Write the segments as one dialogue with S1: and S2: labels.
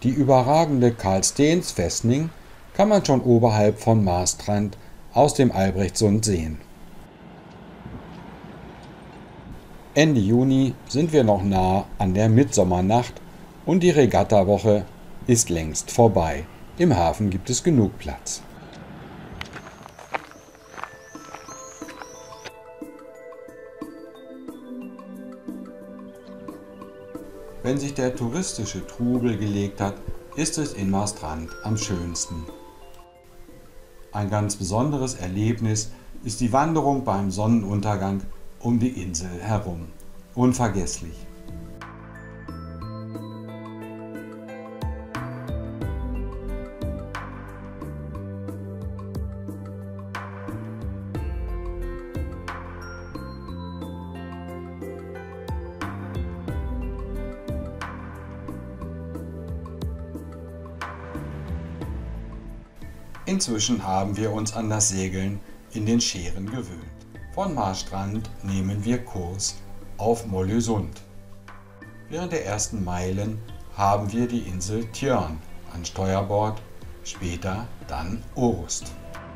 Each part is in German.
S1: Die überragende Karl-Steens-Festning kann man schon oberhalb von Marstrand aus dem Albrechtssund sehen. Ende Juni sind wir noch nah an der Mitsommernacht und die Regattawoche ist längst vorbei. Im Hafen gibt es genug Platz. Wenn sich der touristische Trubel gelegt hat, ist es in Marstrand am schönsten. Ein ganz besonderes Erlebnis ist die Wanderung beim Sonnenuntergang um die Insel herum. Unvergesslich. Inzwischen haben wir uns an das Segeln in den Schären gewöhnt. Von Marstrand nehmen wir Kurs auf Mollösund. Während der ersten Meilen haben wir die Insel Tjörn an Steuerbord, später dann Orust.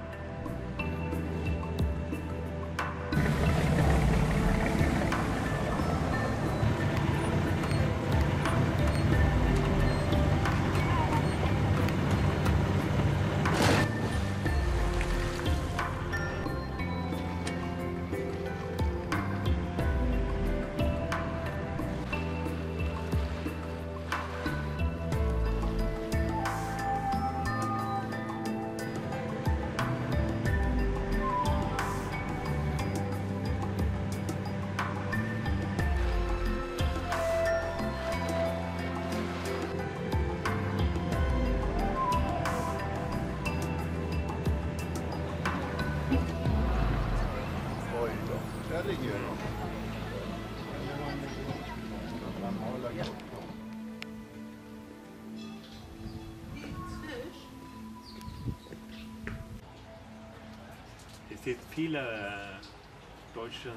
S2: Es sind viele deutsche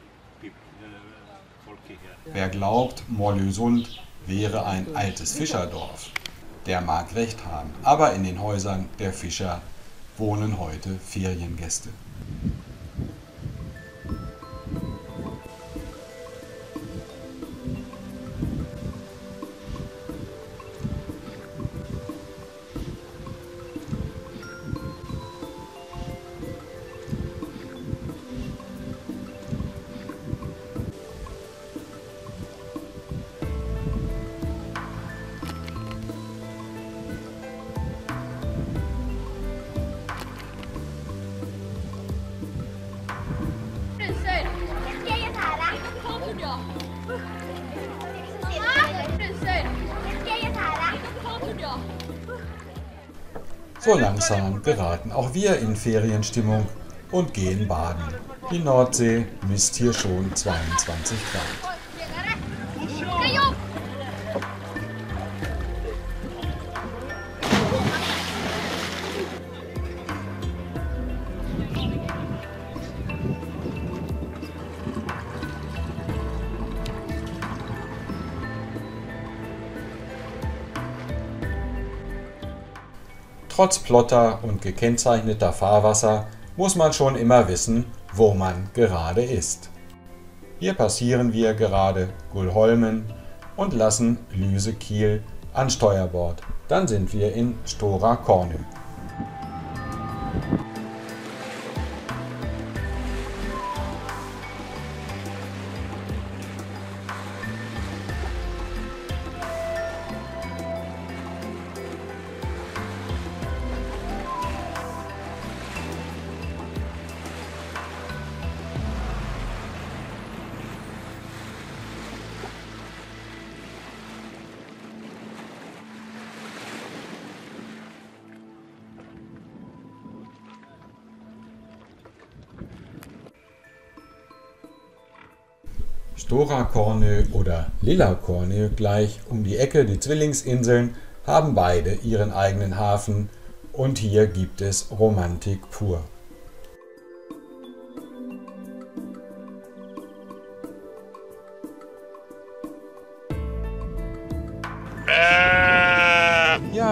S2: Volke hier.
S1: Wer glaubt, Mollösund wäre ein altes Fischerdorf, der mag recht haben. Aber in den Häusern der Fischer wohnen heute Feriengäste. So langsam geraten auch wir in Ferienstimmung und gehen baden. Die Nordsee misst hier schon 22 Grad. Trotz Plotter und gekennzeichneter Fahrwasser muss man schon immer wissen, wo man gerade ist. Hier passieren wir gerade Gullholmen und lassen Lysekil an Steuerbord. Dann sind wir in Stora Kornö. Stora Kornö oder Lilla Kornö gleich um die Ecke, die Zwillingsinseln, haben beide ihren eigenen Hafen und hier gibt es Romantik pur.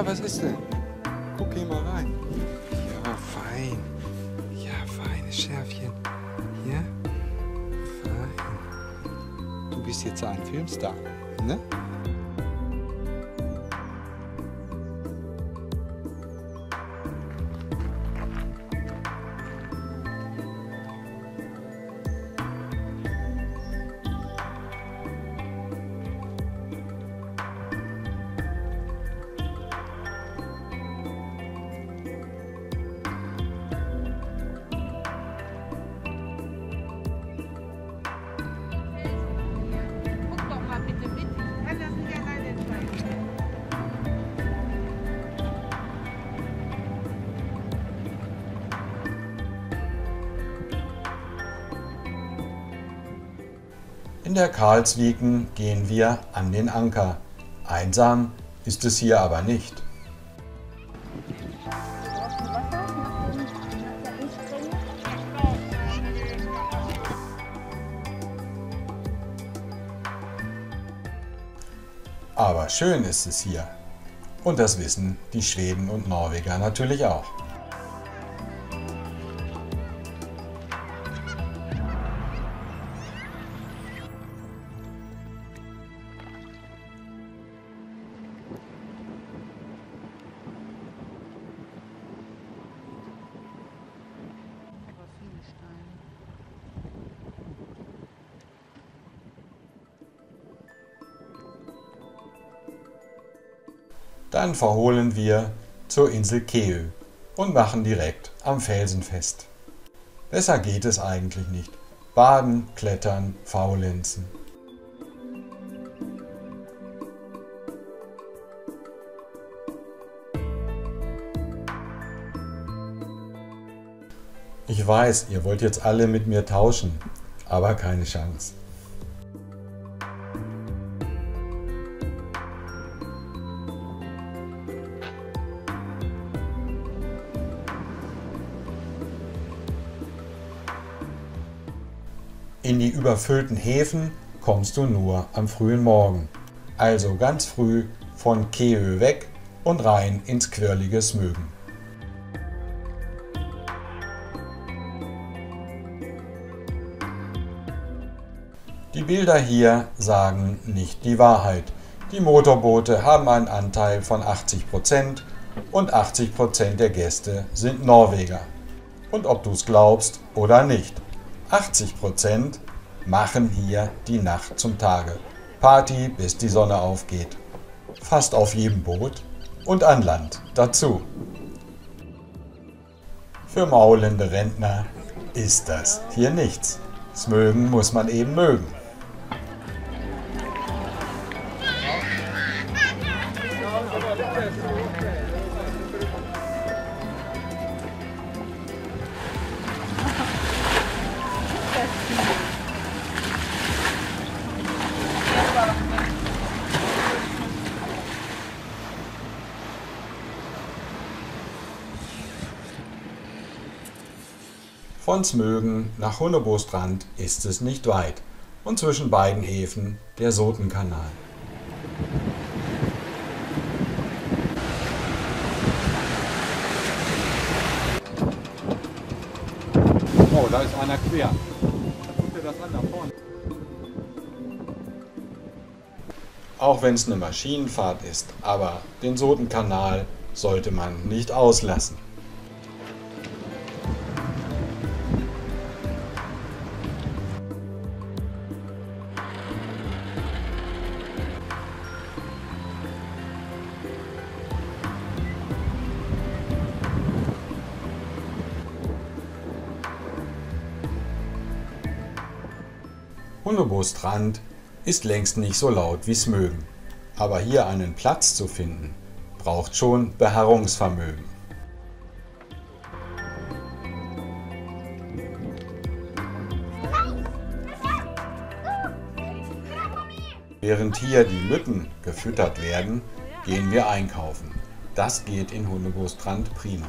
S1: mal, was ist denn? Guck hier mal rein. Ja, fein. Ja, feines Schärfchen. Ja, fein. Du bist jetzt ein Filmstar, ne?
S3: Guck doch mal bitte mit. Ich kann das nicht alleine entscheiden.
S1: In der Karlsviken gehen wir an den Anker. Einsam ist es hier aber nicht. Aber schön ist es hier. Und das wissen die Schweden und Norweger natürlich auch.
S3: Aber viele Steine.
S1: Dann verholen wir zur Insel Keö und machen direkt am Felsen fest. Besser geht es eigentlich nicht. Baden, klettern, faulenzen. Ich weiß, ihr wollt jetzt alle mit mir tauschen, aber keine Chance. In die überfüllten Häfen kommst du nur am frühen Morgen. Also ganz früh von Keö weg und rein ins quirlige Smögen. Die Bilder hier sagen nicht die Wahrheit. Die Motorboote haben einen Anteil von 80% und 80% der Gäste sind Norweger. Und ob du es glaubst oder nicht, 80% machen hier die Nacht zum Tage. Party, bis die Sonne aufgeht. Fast auf jedem Boot und an Land dazu. Für maulende Rentner ist das hier nichts. Smögen muss man eben mögen. Von Smögen nach Hunnebostrand ist es nicht weit und zwischen beiden Häfen der Sotenkanal.
S4: Oh, da ist einer quer. Guck dir das an, da vorne.
S1: Auch wenn es eine Maschinenfahrt ist, aber den Sotenkanal sollte man nicht auslassen. Hunnebostrand ist längst nicht so laut wie Smögen. Aber hier einen Platz zu finden, braucht schon Beharrungsvermögen. Während hier die Mücken gefüttert werden, gehen wir einkaufen. Das geht in Hunnebostrand prima.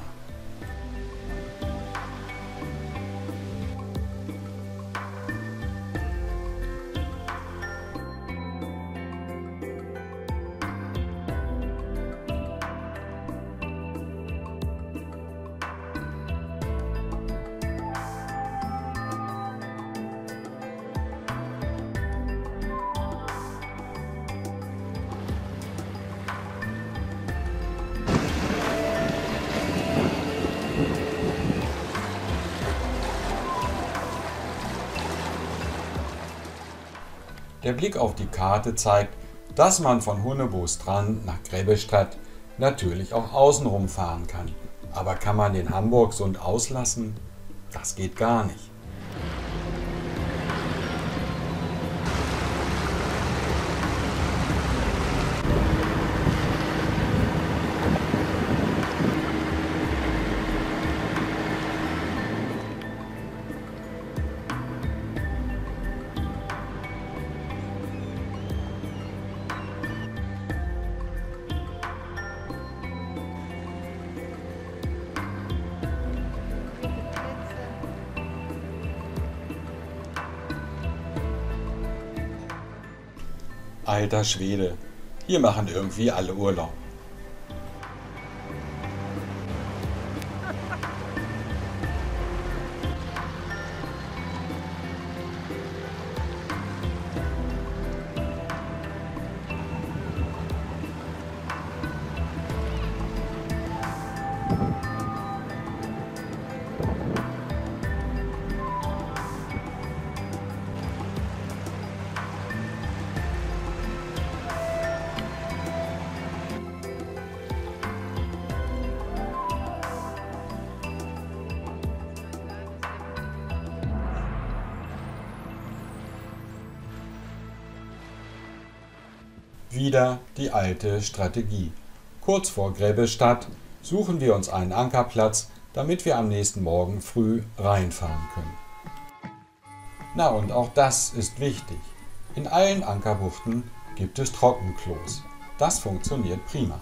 S1: Der Blick auf die Karte zeigt, dass man von Hunnebostrand nach Grebbestadt natürlich auch außenrum fahren kann. Aber kann man den Hamburgsund auslassen? Das geht gar nicht. Alter Schwede, hier machen irgendwie alle Urlaub. Wieder die alte Strategie. Kurz vor Grebbestadt suchen wir uns einen Ankerplatz, damit wir am nächsten Morgen früh reinfahren können. Na und auch das ist wichtig. In allen Ankerbuchten gibt es Trockenklos. Das funktioniert prima.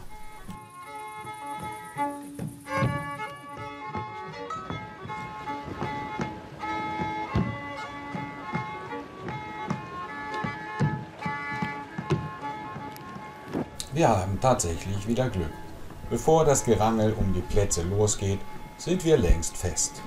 S1: Wir haben tatsächlich wieder Glück. Bevor das Gerangel um die Plätze losgeht, sind wir längst fest.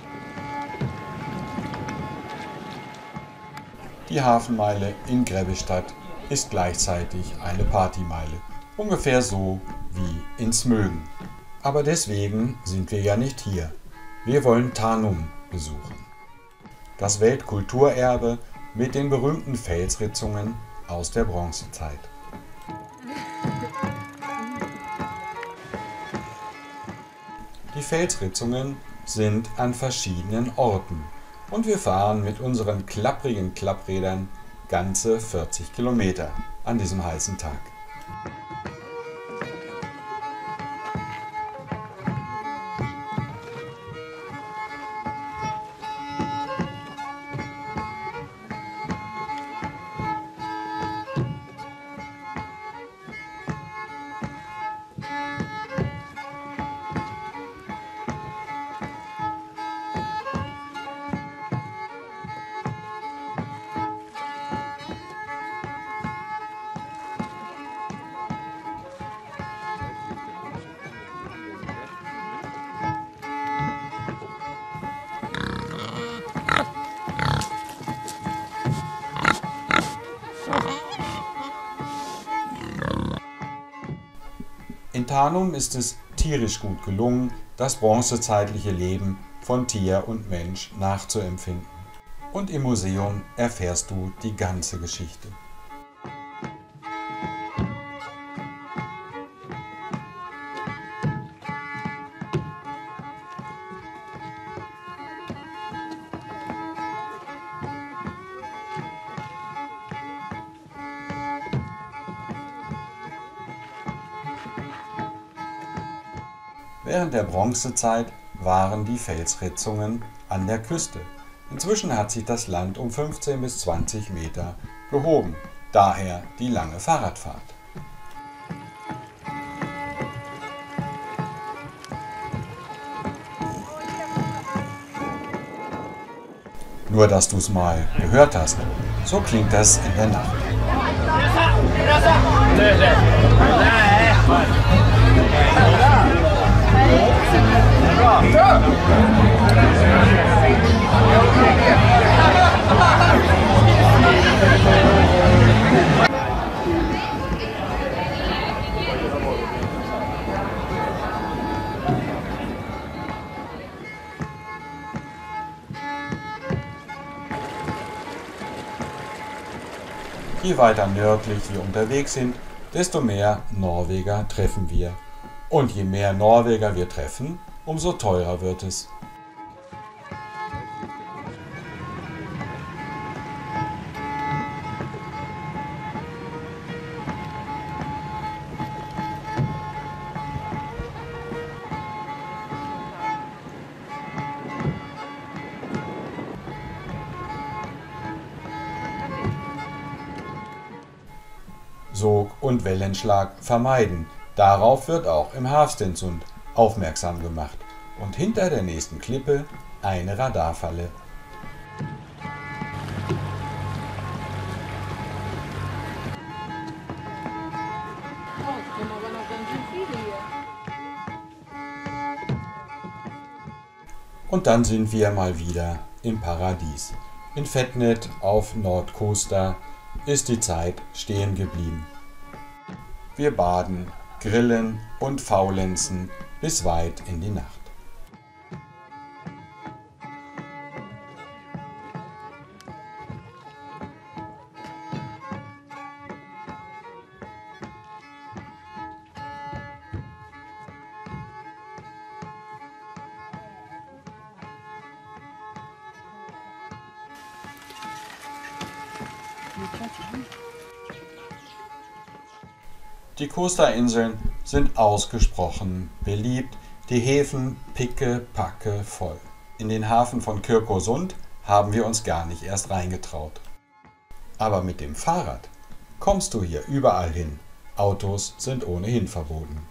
S1: Die Hafenmeile in Grebbestadt ist gleichzeitig eine Partymeile, ungefähr so wie in Smögen. Aber deswegen sind wir ja nicht hier. Wir wollen Tanum besuchen. Das Weltkulturerbe mit den berühmten Felsritzungen aus der Bronzezeit. Die Felsritzungen sind an verschiedenen Orten und wir fahren mit unseren klapprigen Klapprädern ganze 40 Kilometer an diesem heißen Tag. In Tanum ist es tierisch gut gelungen, das bronzezeitliche Leben von Tier und Mensch nachzuempfinden. Und im Museum erfährst du die ganze Geschichte. Während der Bronzezeit waren die Felsritzungen an der Küste. Inzwischen hat sich das Land um 15 bis 20 Meter gehoben, daher die lange Fahrradfahrt. Nur, dass du es mal gehört hast, so klingt das in der Nacht. Je weiter nördlich wir unterwegs sind, desto mehr Norweger treffen wir. Und je mehr Norweger wir treffen, umso teurer wird es. Sog und Wellenschlag vermeiden. Darauf wird auch im Havstensund aufmerksam gemacht. Und hinter der nächsten Klippe eine Radarfalle. Und dann sind wir mal wieder im Paradies. In Fettnet auf Nordkoster ist die Zeit stehen geblieben. Wir baden, grillen und faulenzen bis weit in die Nacht. Die Coasterinseln sind ausgesprochen beliebt, die Häfen picke-packe voll. In den Hafen von Kirkosund haben wir uns gar nicht erst reingetraut. Aber mit dem Fahrrad kommst du hier überall hin. Autos sind ohnehin verboten.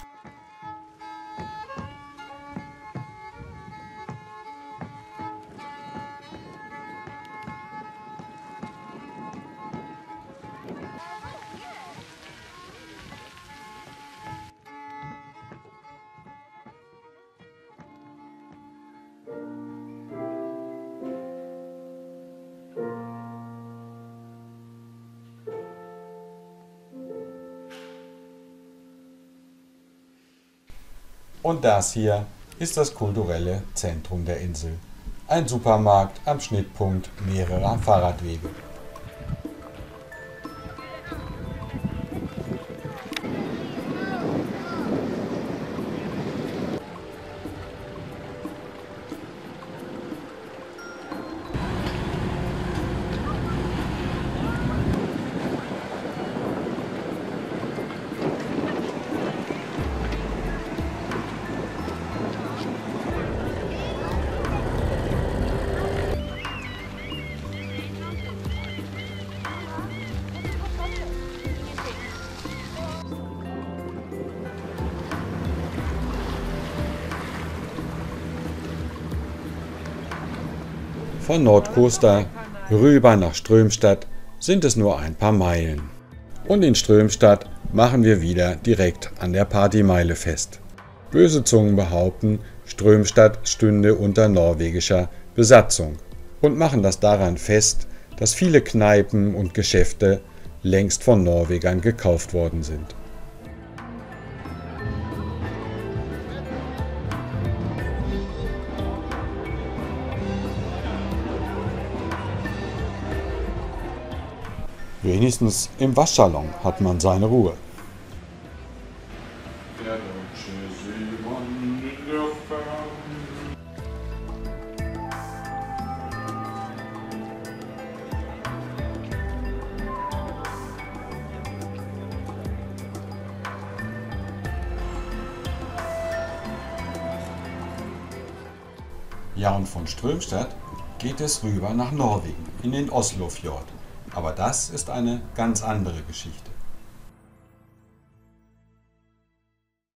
S1: Und das hier ist das kulturelle Zentrum der Insel. Ein Supermarkt am Schnittpunkt mehrerer Fahrradwege. Von Nordkoster rüber nach Strömstad sind es nur ein paar Meilen. Und in Strömstad machen wir wieder direkt an der Partymeile fest. Böse Zungen behaupten, Strömstad stünde unter norwegischer Besatzung und machen das daran fest, dass viele Kneipen und Geschäfte längst von Norwegern gekauft worden sind. Wenigstens im Waschsalon hat man seine Ruhe. Der deutsche Seemann der Ferne. Ja, und von Strömstad geht es rüber nach Norwegen, in den Oslofjord. Aber das ist eine ganz andere Geschichte.